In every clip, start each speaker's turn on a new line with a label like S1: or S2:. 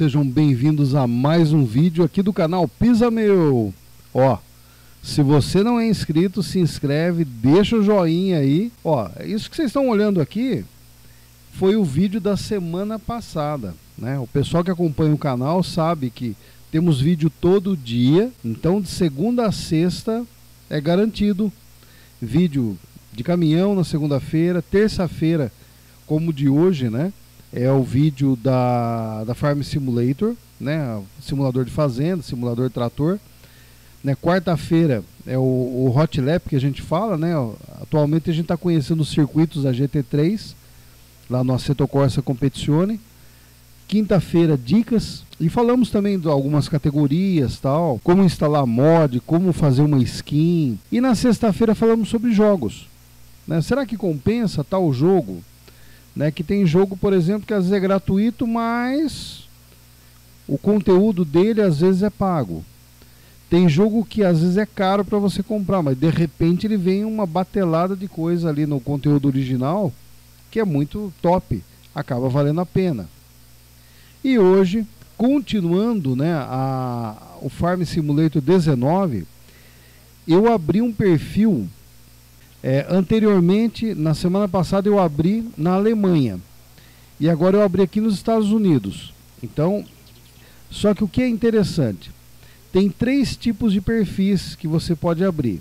S1: Sejam bem-vindos a mais um vídeo aqui do canal Pisa Meu. Ó, se você não é inscrito, se inscreve, deixa o joinha aí. Ó, isso que vocês estão olhando aqui foi o vídeo da semana passada, né? O pessoal que acompanha o canal sabe que temos vídeo todo dia, então de segunda a sexta é garantido vídeo de caminhão na segunda-feira, terça-feira, como o de hoje, né? É o vídeo da Farm Simulator, né? Simulador de fazenda, simulador de trator. Né? Quarta-feira é o Hot Lap que a gente fala, né? Atualmente a gente está conhecendo os circuitos da GT3, lá no Assetto Corsa Competizione. Quinta-feira, dicas. E falamos também de algumas categorias, tal, como instalar mod, como fazer uma skin. E na sexta-feira falamos sobre jogos. Né? Será que compensa tal jogo? Né, que tem jogo, por exemplo, que às vezes é gratuito, mas o conteúdo dele às vezes é pago. Tem jogo que às vezes é caro para você comprar, mas de repente ele vem uma batelada de coisa ali no conteúdo original que é muito top, acaba valendo a pena. E hoje, continuando, né, o Farm Simulator 19, eu abri um perfil. Anteriormente, na semana passada, eu abri na Alemanha. E agora eu abri aqui nos Estados Unidos. Então, só que o que é interessante? Tem 3 tipos de perfis que você pode abrir.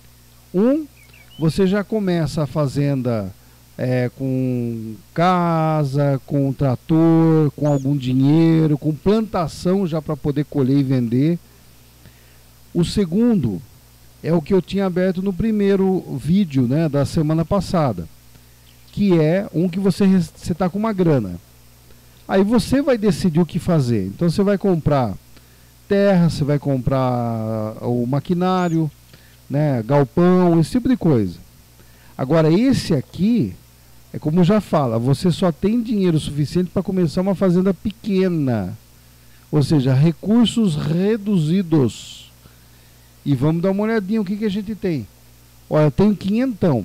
S1: Você já começa a fazenda com casa, com trator, com algum dinheiro, com plantação já para poder colher e vender. O segundo é o que eu tinha aberto no primeiro vídeo, né, da semana passada, que é um que você está com uma grana. Aí você vai decidir o que fazer. Então você vai comprar terra, você vai comprar o maquinário, né, galpão, esse tipo de coisa. Agora esse aqui, é como já fala, você só tem dinheiro suficiente para começar uma fazenda pequena. Ou seja, recursos reduzidos. E vamos dar uma olhadinha o que a gente tem. Olha, eu tenho 500.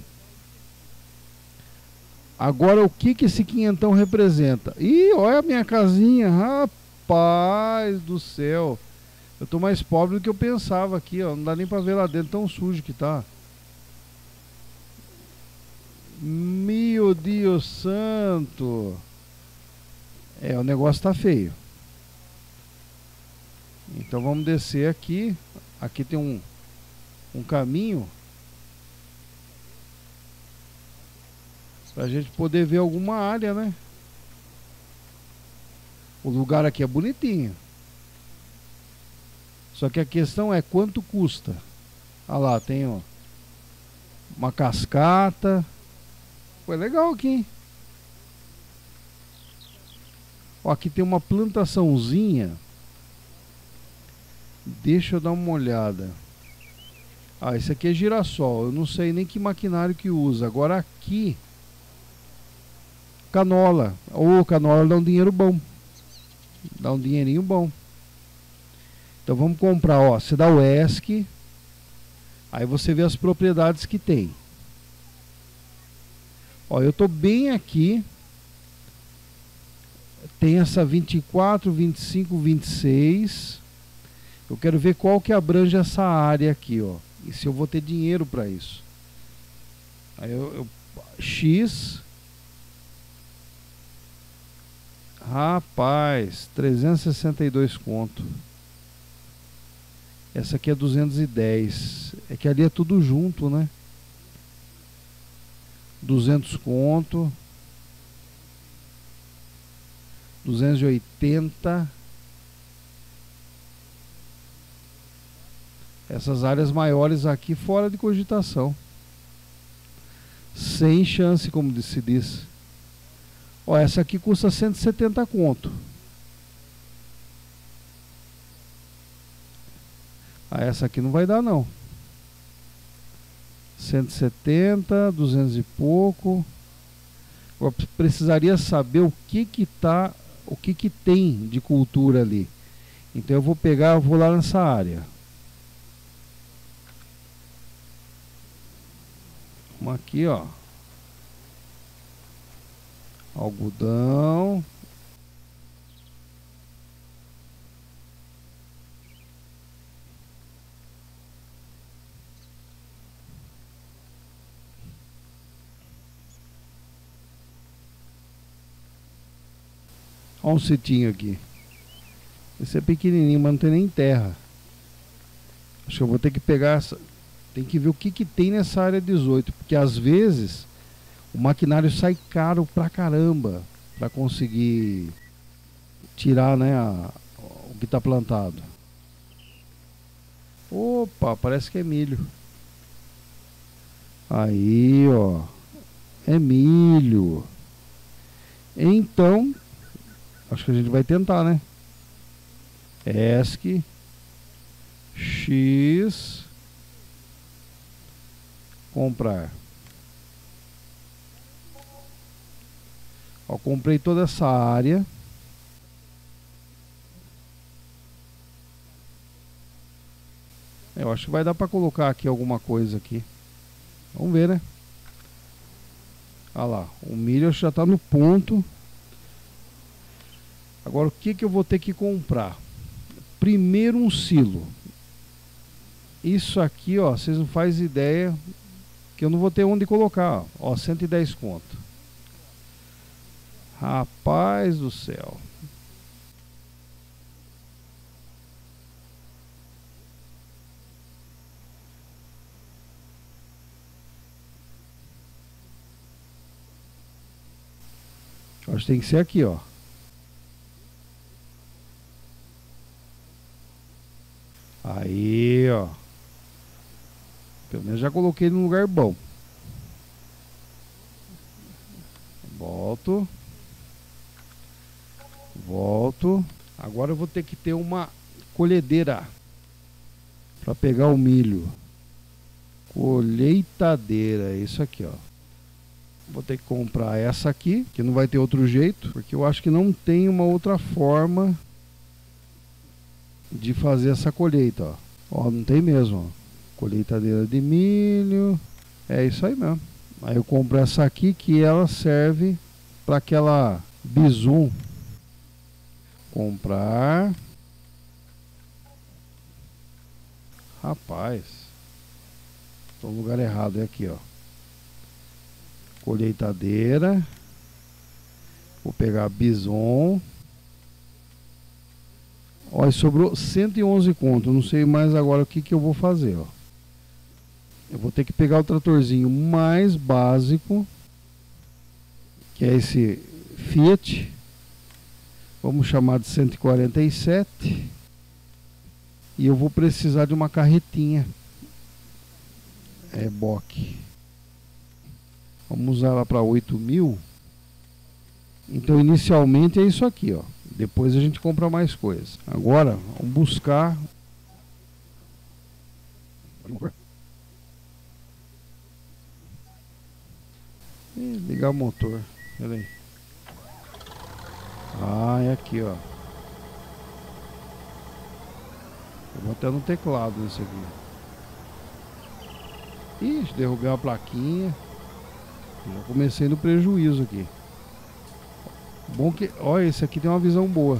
S1: Agora o que esse 500 representa? Ih, olha a minha casinha. Rapaz do céu. Eu tô mais pobre do que eu pensava aqui, ó. Não dá nem pra ver lá dentro, tão sujo que tá. Meu Deus santo. O negócio tá feio. Então vamos descer aqui. Aqui tem um caminho pra gente poder ver alguma área, né? O lugar aqui é bonitinho. Só que a questão é quanto custa. Olha lá, tem uma cascata. Foi legal aqui, hein? Ó, aqui tem uma plantaçãozinha. Deixa eu dar uma olhada. Esse aqui é girassol. Eu não sei nem que maquinário que usa. Agora aqui, canola. Canola dá um dinheiro bom. Dá um dinheirinho bom. Então vamos comprar, ó. Você dá o ESC. Aí você vê as propriedades que tem. Ó, eu tô bem aqui. Tem essa 24, 25, 26. Eu quero ver qual que abrange essa área aqui, ó. E se eu vou ter dinheiro para isso. Aí X. Rapaz, 362 conto. Essa aqui é 210. É que ali é tudo junto, né? 200 conto. 280. Essas áreas maiores aqui fora de cogitação. Sem chance, como se diz. Ó, essa aqui custa 170 conto. Essa aqui não vai dar não. 170, 200 e pouco. Eu precisaria saber o que tem de cultura ali. Então eu vou pegar, eu vou lá nessa área. Aqui, ó, algodão, Olha um sitinho aqui. Esse é pequenininho, mas não tem nem terra. Acho que eu vou ter que pegar essa... Tem que ver o que que tem nessa área 18. Porque às vezes o maquinário sai caro pra caramba pra conseguir tirar, né, o que tá plantado. Opa, parece que é milho. Aí, ó. É milho. Então, acho que a gente vai tentar, né? ESC X comprar. Ó, comprei toda essa área. Eu acho que vai dar para colocar aqui alguma coisa aqui. Vamos ver, né? Olha lá, o milho já está no ponto. Agora o que que eu vou ter que comprar? Primeiro um silo. Isso aqui, ó, vocês não fazem ideia que eu não vou ter onde colocar. Ó, 110 conto. Rapaz do céu. Acho que tem que ser aqui, ó. Aí, ó. Pelo menos já coloquei num lugar bom. Volto. Volto. Agora eu vou ter que ter uma colhedeira para pegar o milho. Colheitadeira, é isso aqui, ó. Vou ter que comprar essa aqui, que não vai ter outro jeito, porque eu acho que não tem uma outra forma de fazer essa colheita, ó. Ó, não tem mesmo, ó. Colheitadeira de milho. É isso aí mesmo. Aí eu compro essa aqui, que ela serve para aquela Bizum. Comprar. Rapaz, tô no lugar errado, é aqui, ó. Colheitadeira. Vou pegar a Bison. Ó, e sobrou 111 conto. Não sei mais agora o que que eu vou fazer, ó. Eu vou ter que pegar o tratorzinho mais básico, que é esse Fiat. Vamos chamar de 147. E eu vou precisar de uma carretinha. É boque. Vamos usar ela para 8.000. Então inicialmente é isso aqui, ó. Depois a gente compra mais coisas. Agora vamos buscar. Ligar o motor. Pera aí. Ah, é aqui, ó. Eu vou até no teclado nesse aqui. Ixi, derrubei uma plaquinha. Já comecei no prejuízo aqui. Bom que... Olha, esse aqui tem uma visão boa.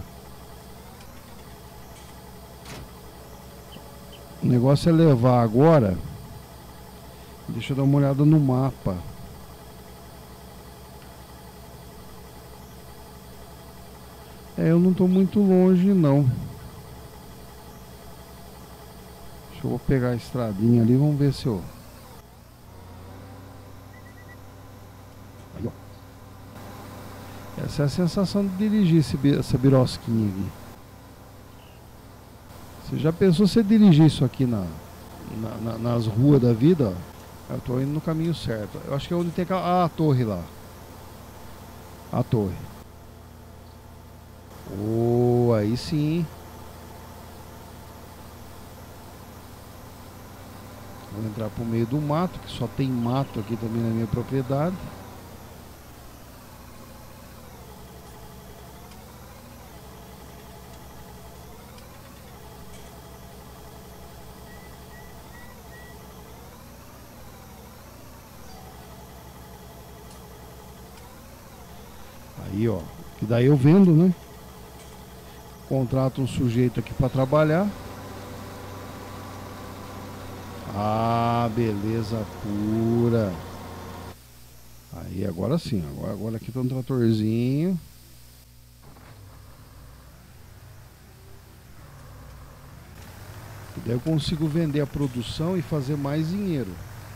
S1: O negócio é levar agora. Deixa eu dar uma olhada no mapa. É, eu não tô muito longe não. Deixa eu vou pegar a estradinha ali, vamos ver se eu... Aí, ó. Essa é a sensação de dirigir essa birosquinha aqui. Você já pensou você dirigir isso aqui nas ruas da vida? Ó? Eu tô indo no caminho certo. Eu acho que é onde tem a torre lá. A torre. Oh, aí sim. Vou entrar pro meio do mato, que só tem mato aqui também na minha propriedade. Aí, ó, que daí eu vendo, né? Contrato um sujeito aqui para trabalhar. Ah, beleza pura. Aí agora sim, agora aqui tá um tratorzinho. Daí eu consigo vender a produção e fazer mais dinheiro.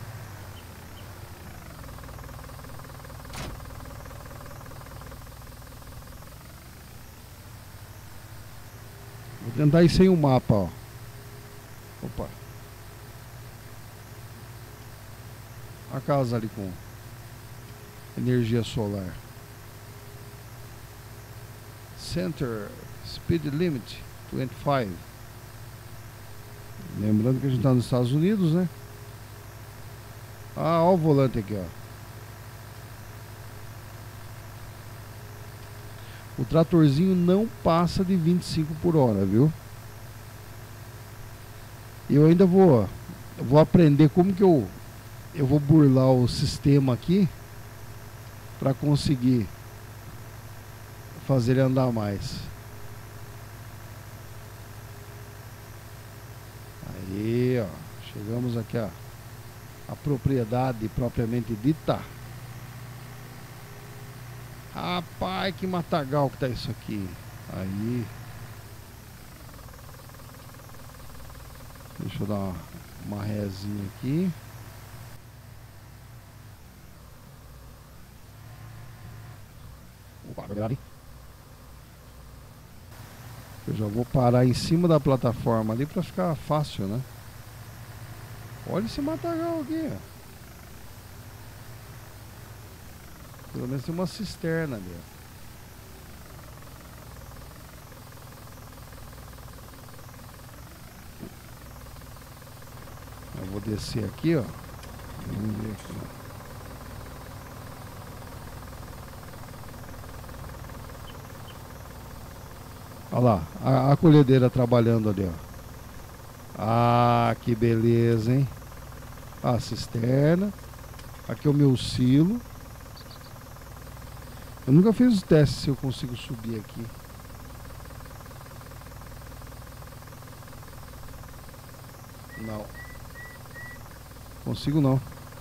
S1: Vou tentar ir sem o mapa, ó. Opa. A casa ali com energia solar. Center Speed Limit 25. Lembrando que a gente está nos Estados Unidos, né? Ah, ó o volante aqui, ó. O tratorzinho não passa de 25 por hora, viu? Eu ainda vou aprender como que eu vou burlar o sistema aqui para conseguir fazer ele andar mais. Aí, ó, chegamos aqui a propriedade propriamente dita. Rapaz, que matagal que tá isso aqui. Aí, deixa eu dar uma rézinha aqui. Opa, verdade. Eu já vou parar em cima da plataforma ali para ficar fácil, né? Olha esse matagal aqui, ó. Pelo menos tem uma cisterna ali, ó. Eu vou descer aqui, ó. Vamos ver aqui, ó. Olha lá, a colhedeira trabalhando ali, ó. Ah, que beleza, hein? A cisterna. Aqui é o meu silo. Eu nunca fiz o teste se eu consigo subir aqui. Não. Consigo não.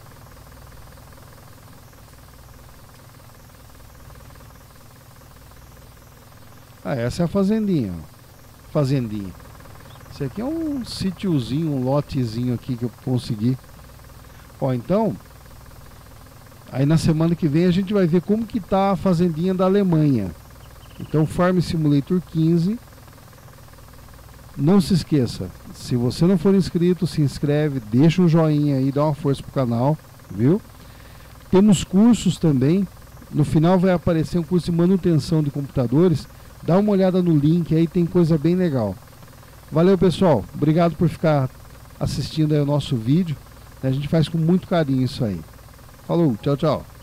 S1: Ah, essa é a fazendinha, ó. Fazendinha. Esse aqui é um sítiozinho, um lotezinho aqui que eu consegui. Ó, então, aí na semana que vem a gente vai ver como que tá a fazendinha da Alemanha. Então, Farm Simulator 15. Não se esqueça, se você não for inscrito, se inscreve, deixa um joinha aí, dá uma força pro canal, viu? Temos cursos também. No final vai aparecer um curso de manutenção de computadores. Dá uma olhada no link aí, tem coisa bem legal. Valeu, pessoal. Obrigado por ficar assistindo aí o nosso vídeo. A gente faz com muito carinho isso aí. Falou, tchau, tchau.